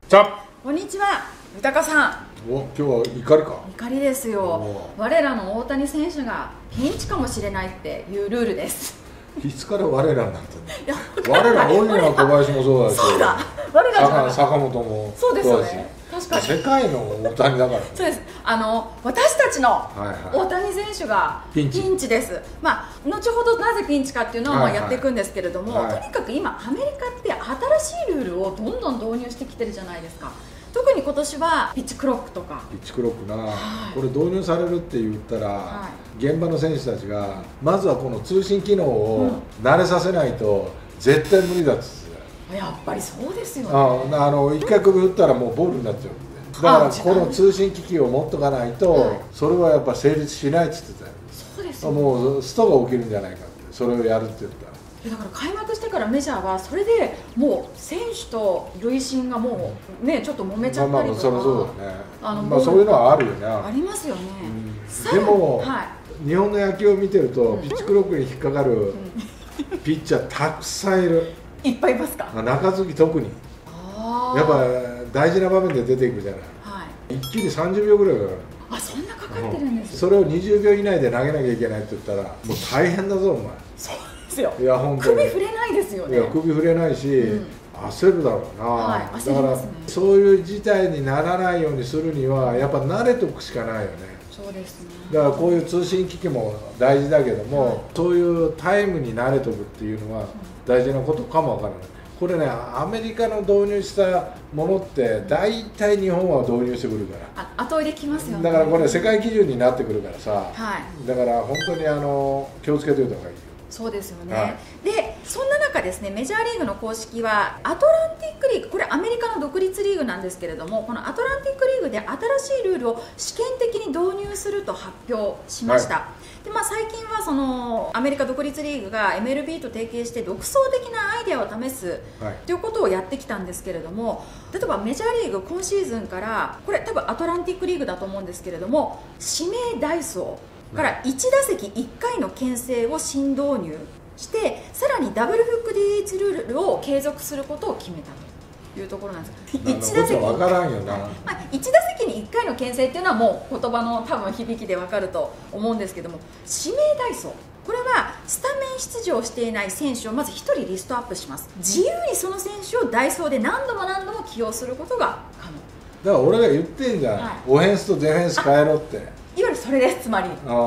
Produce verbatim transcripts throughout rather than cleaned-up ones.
さあ、 こんにちは、豊さん。 お、今日は怒りか。 怒りですよ。我らの大谷選手がピンチかもしれないっていうルールです。 いつから我らなんてね。我ら多いな、小林もそうだし。 そうだ。我らじゃなかった。 坂本も。 そうですよね。確かに。 世界の大谷だから。 そうです。あの私たちの大谷選手がピンチです。まあ後ほどなぜピンチかっていうのはまあやっていくんですけれども、とにかく今アメリカって新しいルールをどんどん導入してきてるじゃないですか。特に今年はピッチクロックとかピッチクロックな、はい、これ導入されるって言ったら、はい、現場の選手たちがまずはこの通信機能を慣れさせないと絶対無理だっつって、 うん、やっぱりそうですよね。 ああのいっかい首打ったらもうボールになっちゃうんで、だからこの通信機器を持っとかないと、はい、それはやっぱ成立しないっつってたよ。 そうですよね。 もうストが起きるんじゃないかって、それをやるって言ったら。 だから開幕してからメジャーはそれでもう選手と塁審がもうねちょっと揉めちゃったりとか、 まあまあそりゃそうだね。あのまあそういうのはあるよね。 ありますよね。 うん、でも、はい、日本の野球を見てると、うん、ピッチクロックに引っかかるピッチャーたくさんいる。 いっぱいいますか。 中継ぎ特に。あやっぱ大事な場面で出ていくじゃない。はい、一気にさんじゅうびょうぐらいかかる。 あ、そんなかかってるんです、 うん、それをにじゅうびょう以内で投げなきゃいけないって言ったらもう大変だぞお前。 いや本当に首振れないですよね。 いや首振れないし、うん、焦るだろうな、はい、焦りますね。だからそういう事態にならないようにするにはやっぱ慣れておくしかないよね。 そうですね。 だからこういう通信機器も大事だけども、はい、そういうタイムに慣れておくっていうのは大事なことかもわからない。これね、アメリカの導入したものって大体日本は導入してくるから、 あ後追いできますよね。 だからこれ世界基準になってくるからさ、 はい、 だから本当にあの気をつけておいた方がいいよ。 そうですよね、 はい、 でそんな中ですね、メジャーリーグの公式はアトランティックリーグ、これアメリカの独立リーグなんですけれども、このアトランティックリーグで新しいルールを試験的に導入すると発表しました、はい、でまあ、最近はそのアメリカ独立リーグが エムエルビー と提携して独創的なアイデアを試す、はい、ということをやってきたんですけれども、例えばメジャーリーグ今シーズンからこれ多分アトランティックリーグだと思うんですけれども、指名代走からいち打席いっかいの牽制を新導入して、さらにダブルフック ディーエイチ ルールを継続することを決めたというところなんです。いち打席分からんよな、 まあ、いち打席にいっかいの牽制っていうのはもう言葉の多分響きで分かると思うんですけども、指名代走、これはスタメン出場していない選手をまずひとりリストアップします。自由にその選手を代走で何度も何度も起用することが可能。 だから俺が言ってんじゃん、はい、オフェンスとディフェンス変えろって。 いわゆるそれです、つまり、 うん、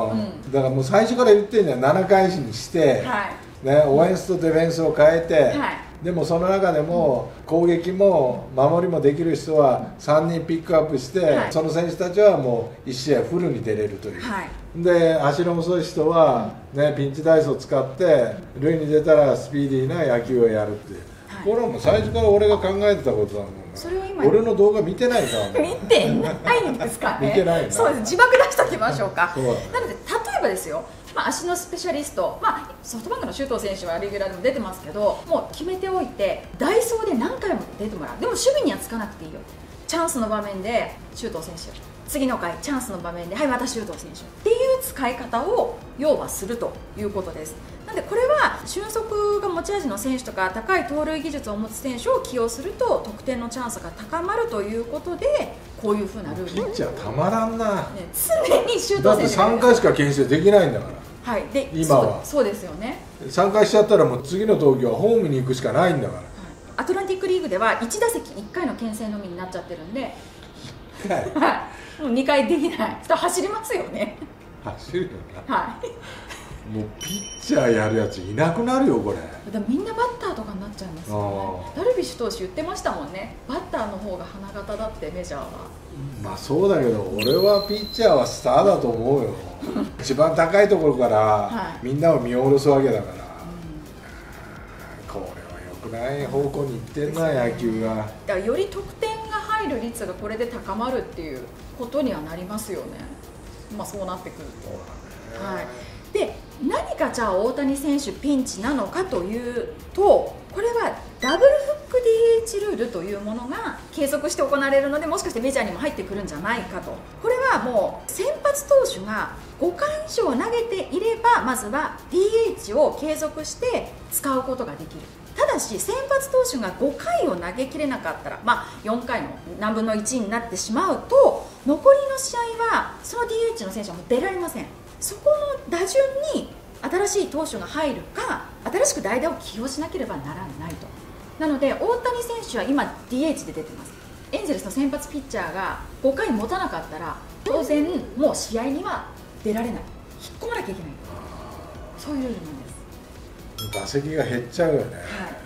だからもう最初から言ってんじゃん、なな返しにして、はいね、オフェンスとディフェンスを変えて、はい、でもその中でも攻撃も守りもできる人はさんにんピックアップして、はい、その選手たちはもういち試合フルに出れるという、はい、で足の遅い人は、ね、ピンチダイスを使って塁に出たらスピーディーな野球をやるっていう、はい、これはもう最初から俺が考えてたことだもん。 それを今俺の動画見てないから見てないんですかね。 見てないな。 そうです、字幕出しておきましょうか。なので例えばですよ、まあ、足のスペシャリスト、まあ、ソフトバンクの周東選手はレギュラーでも出てますけど、もう決めておいてダイソーで何回も出てもらう。でも守備にはつかなくていいよ。チャンスの場面で周東選手、次の回チャンスの場面ではいまた周東選手っていう使い方を要はするということです。なのでこれは俊足が持ち味の選手とか高い盗塁技術を持つ選手を起用すると得点のチャンスが高まるということで、こういうふうなルール。 ピッチャーたまらんな、ね、 常に周東選手だってさんかいしか牽制できないんだから、 はい、で今はそ, そうですよね。 さんかいしちゃったらもう次の投球はホームに行くしかないんだから、はい、 アトランティックリーグではいち打席いっかいの牽制のみになっちゃってるんで、いっかいはい、もうにかいできない。人走りますよね。 走るよな、 はい、 もうピッチャーやるやついなくなるよこれ。 だみんなバッターとかになっちゃいますよね。ダルビッシュ投手言ってましたもんね、バッターの方が花形だってメジャーは。 まあそうだけど俺はピッチャーはスターだと思うよ一番高いところからみんなを見下ろすわけだから、はい、これは良くない方向に行ってんな、ね、野球が。だからより得点が入る率がこれで高まるっていうことにはなりますよね。まあそうなってくると、はい、で何かじゃあ大谷選手ピンチなのかというと、これはダブルフック ディーエイチ ルールというものが継続して行われるので、もしかしてメジャーにも入ってくるんじゃないかと。これはもう先発投手がごかい以上投げていればまずは ディーエイチ を継続して使うことができる。 ただし先発投手がごかいを投げきれなかったら、まあ、よんかいの何分のいちになってしまうと残りの試合はその ディーエイチ の選手はもう出られません。そこの打順に新しい投手が入るか新しく代打を起用しなければならないと。なので大谷選手は今 ディーエイチ で出てます。エンゼルスの先発ピッチャーがごかい持たなかったら当然もう試合には出られない、引っ込まなきゃいけない、そういうルールなんです。 打席が減っちゃうよね。 はい、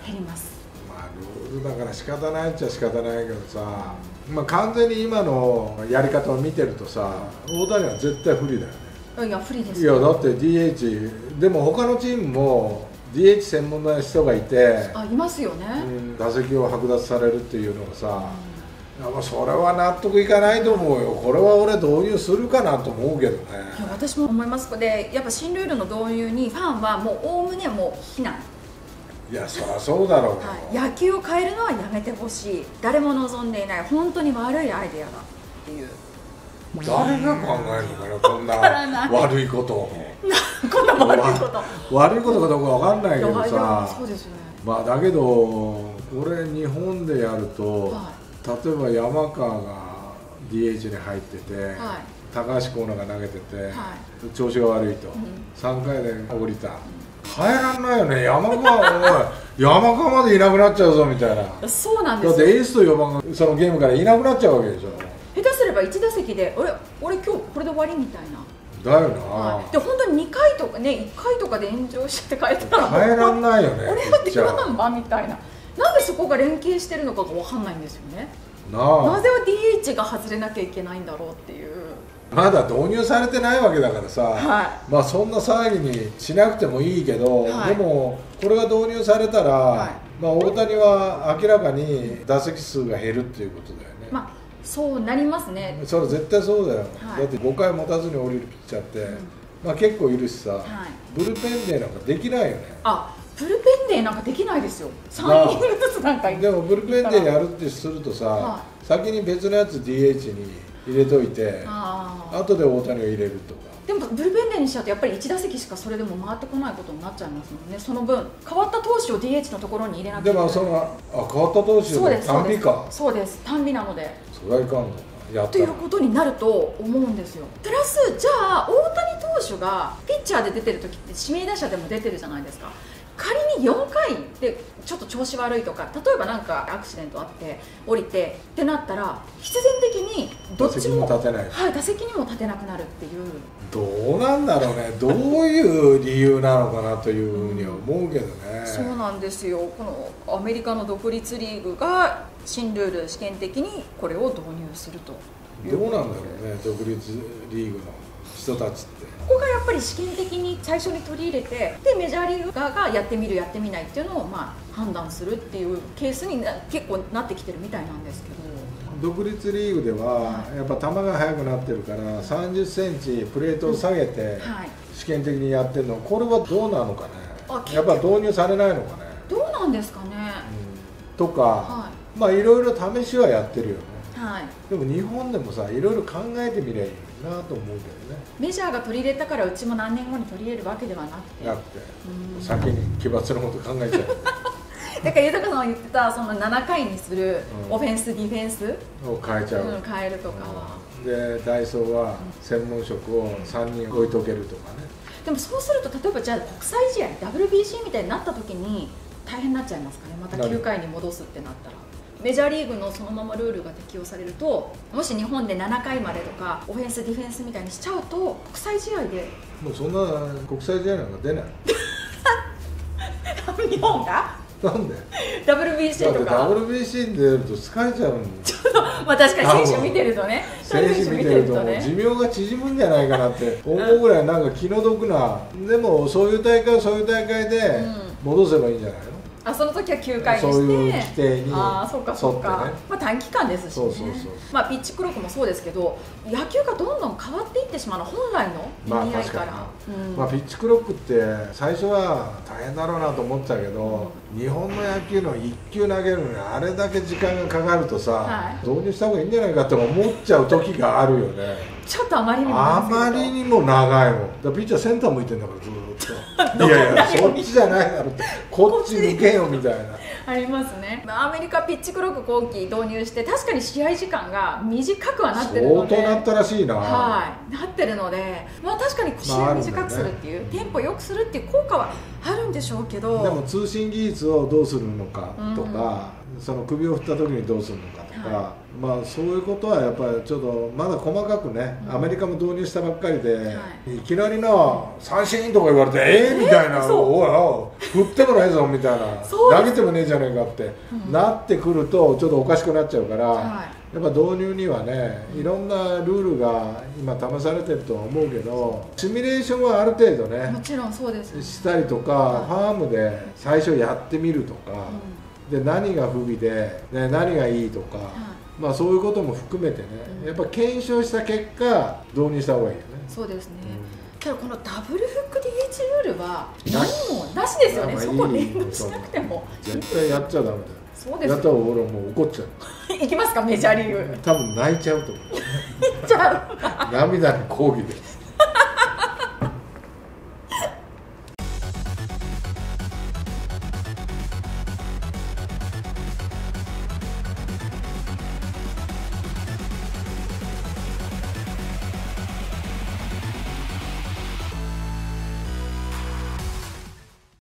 減ります。 まあルールだから仕方ないっちゃ仕方ないけどさ、まあ、完全に今のやり方を見てるとさ、大谷は絶対不利だよね。 いや不利ですいやだって ディーエイチ でも他のチームも ディーエイチ 専門の人がいて、 あいますよね、 うん、打席を剥奪されるっていうのがさ、うん、いやまあそれは納得いかないと思うよ。これは俺導入するかなと思うけどね。 いや私も思います。でやっぱ新ルールの導入にファンはもうおおむねもう非難。 いやそりゃそうだろう、はい、 野球を変えるのはやめてほしい、誰も望んでいない、本当に悪いアイデアだっていう。 誰が考えるのかな、こんな悪いことを。 こんな悪いこと悪いことかどうかわかんないけどさ、 そうですよね。 まあだけどこれ日本でやると、はい、例えば山川が ディーエイチ に入ってて、はい、高橋光成が投げてて、はい、調子が悪いと、うん、さんかいで降りた、変えらんないよね。山川おい山川までいなくなっちゃうぞみたいな。 そうなんですよ。 だってエースとよんばんがそのゲームからいなくなっちゃうわけでしょ。 下手すればいち打席で俺俺今日これで終わりみたいな。 だよな、 はい、で本当ににかいとかねいっかいとかで炎上して変えたら変えらんないよね。 俺はできなんばみたいな。なんでそこが連携してるのかが分かんないんですよね。なあ、なぜ ディーエイチ が外れなきゃいけないんだろうっていう。まだ導入されてないわけだからさ、はい、まあそんな騒ぎにしなくてもいいけど、はい、でもこれが導入されたら、はい、まあ大谷は明らかに打席数が減るっていうことだよね。 まあそうなりますね。 それ絶対そうだよ、はい、だってごかい持たずに降りるピッチャーって、うん、まあ結構いるしさ、はい、ブルペンデーなんかできないよね。 あ、ブルペンデーなんかできないですよ。さんイニングずつなんかでもブルペンデーやるってするとさ、はい、先に別のやつ ディーエイチ に入れといて、あ後で大谷を入れるとか。 でもブルペンデーにしちゃうとやっぱりいち打席しかそれでも回ってこないことになっちゃいますもんね。その分変わった投手を ディーエイチ のところに入れなきゃいけない。 でもそのあ変わった投手の単美か。 そうです、単美なのでそれはいかんのやったということになると思うんですよ。プラスじゃあ大谷投手がピッチャーで出てる時って指名打者でも出てるじゃないですか。仮によんかいでちょっと調子悪いとか、例えばなんかアクシデントあって降りてってなったら必然的にどっちも打席にも立てない、 はい、打席にも立てなくなるっていう。 どうなんだろうね。どういう理由なのかなというふうには思うけどね。 そうなんですよ。このアメリカの独立リーグが新ルール試験的にこれを導入するという。 どうなんだろうね、独立リーグの人たちって。 ここがやっぱり試験的に最初に取り入れて、でメジャーリーグ側がやってみるやってみないっていうのをまあ判断するっていうケースにな結構なってきてるみたいなんですけど。 独立リーグではやっぱ球が速くなってるからさんじゅっセンチプレートを下げて試験的にやってるの、これはどうなのかね。やっぱ導入されないのかね。 どうなんですかね、 うん、とか、はい、まあいろいろ試しはやってるよね、はい、でも日本でもさいろいろ考えてみりゃいいなと思うけどね。 メジャーが取り入れたからうちも何年後に取り入れるわけではなくて、 なくて先に奇抜なこと考えちゃうだから豊さんが言ってたそのななかいにするオフェンス、ディフェンスを変えちゃう、 うん、変えるとかは、 でダイソーは専門職をさんにん置いとけるとかね。 でもそうすると例えばじゃあ国際試合 ダブリュービーシー みたいになった時に大変になっちゃいますかね。またきゅうかいに戻すってなったらメジャーリーグのそのままルールが適用されると、もし日本でななかいまでとかオフェンスディフェンスみたいにしちゃうと国際試合でもうそんな国際試合なんか出ない日本がなんでダブリュービーシー とかダブリュービーシー に出ると疲れちゃうのちょっとまあ確かに選手見てるとね選手見てると寿命が縮むんじゃないかなって思うぐらいなんか気の毒な。でもそういう大会はそういう大会で戻せばいいんじゃないの。 あ、その時はきゅうかいにしてそういう規定にああそうかそうか、 ね、 まあ短期間ですしね。 そうそうそうそう、 まあピッチクロックもそうですけど野球がどんどん変わっていってしまうの本来の意味合いから、まあうん、まあピッチクロックって最初は大変だろうなと思ってたけど、うん、日本の野球のいっきゅう投げるのにあれだけ時間がかかるとさ、はい、導入した方がいいんじゃないかって思っちゃう時があるよね。 ちょっとあまりにもあまりにも長いもん。だからピッチャーセンター向いてんだからずーっといやいやそっちじゃないだろって、こっち向けよみたいなありますね。アメリカピッチクロック後期導入して確かに試合時間が短くはなってるので、 相当なったらしいな。 はいなってるので、まあ、確かに試合短くするっていう、まあね、テンポ良くするっていう効果はあるんでしょうけど、 でも通信技術をどうするのかとか、うん、その首を振った時にどうするのかとか、はい、まあそういうことはやっぱりちょっとまだ細かくね、うん、アメリカも導入したばっかりで、はい、いきなりの三振とか言われてえーみたいな、おいおい振ってもないぞみたいな、投げてもねえじゃねえかって、うん、なってくるとちょっとおかしくなっちゃうから、はい、やっぱ導入にはねいろんなルールが今試されてるとは思うけど、シミュレーションはある程度ねもちろんそうです、ね、 したりとか、はい、ファームで最初やってみるとか、うん、で何が不備で、ね、何がいいとか、はい、まあそういうことも含めてね、うん、やっぱ検証した結果導入した方がいいよね。 そうですね、うん、けどこのダブルフック ディーエイチ ルールは何もなしですよね。まあ、そこ連動しなくても絶対やっちゃダメだよ。 そうです。 やったら俺はもう怒っちゃういきますかメジャーリーグ。 多分泣いちゃうと思う泣いちゃう涙に抗議で